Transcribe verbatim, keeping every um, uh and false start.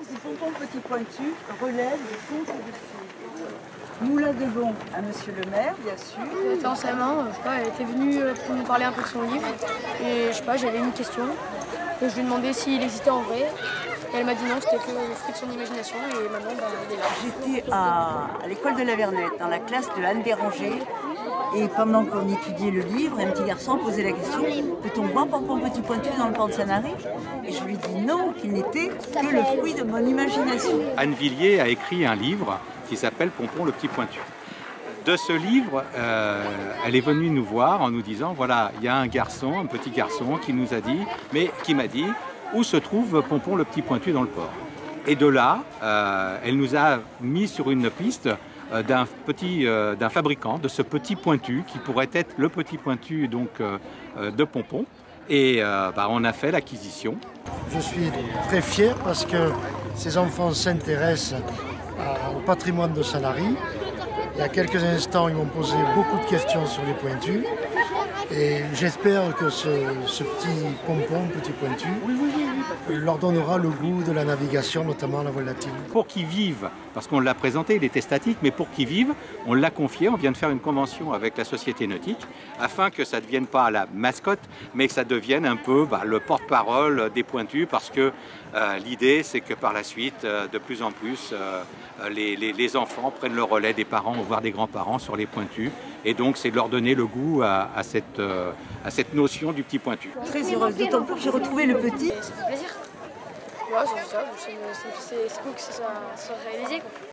du Pompon Petit Pointu relève du conte de fées. Nous la devons à Monsieur le maire, bien sûr. Elle était en C M un, je sais pas, elle était venue pour nous parler un peu de son livre. Et je sais pas, j'avais une question. Et je lui ai demandé s'il existait en vrai. Et elle m'a dit non, c'était que le fruit de son imagination. Et maintenant, bah, il est là. J'étais à, à l'école de la Vernette, dans la classe de Anne Béranger. Et pendant qu'on étudiait le livre, un petit garçon posait la question « Peut-on voir Pompon Petit Pointu dans le port de Sanary ?» Et je lui dis non, qu'il n'était que le fruit de mon imagination. Anne Villiers a écrit un livre qui s'appelle Pompon le Petit Pointu. De ce livre, euh, elle est venue nous voir en nous disant « Voilà, il y a un garçon, un petit garçon qui nous a dit, mais qui m'a dit où se trouve Pompon le Petit Pointu dans le port ?» Et de là, euh, elle nous a mis sur une piste d'un petit, euh, d'un fabricant de ce petit pointu qui pourrait être le petit pointu donc euh, de Pompon. Et euh, bah, on a fait l'acquisition. Je suis très fier parce que ces enfants s'intéressent au patrimoine de Sanary. Il y a quelques instants, ils m'ont posé beaucoup de questions sur les pointus. Et j'espère que ce, ce petit pompon, petit pointu, leur donnera le goût de la navigation, notamment la volatile. Pour qu'ils vivent, parce qu'on l'a présenté, il était statique, mais pour qu'ils vivent, on l'a confié, on vient de faire une convention avec la Société Nautique, afin que ça ne devienne pas la mascotte, mais que ça devienne un peu bah, le porte-parole des pointus, parce que euh, l'idée, c'est que par la suite, euh, de plus en plus, euh, les, les, les enfants prennent le relais des parents, voire des grands-parents sur les pointus, et donc c'est de leur donner le goût à, à, cette, euh, à cette notion du petit pointu. Très heureuse, d'autant plus que j'ai retrouvé le petit. Ça fait plaisir. Ouais, c'est ça, c'est cool que ça soit réalisé.